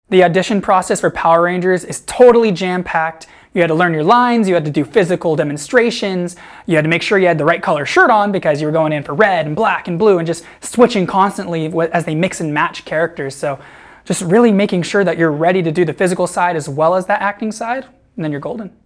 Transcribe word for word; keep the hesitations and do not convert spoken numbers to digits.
The audition process for Power Rangers is totally jam-packed. You had to learn your lines, you had to do physical demonstrations, you had to make sure you had the right color shirt on because you were going in for red and black and blue and just switching constantly as they mix and match characters. So just really making sure that you're ready to do the physical side as well as that acting side, and then you're golden.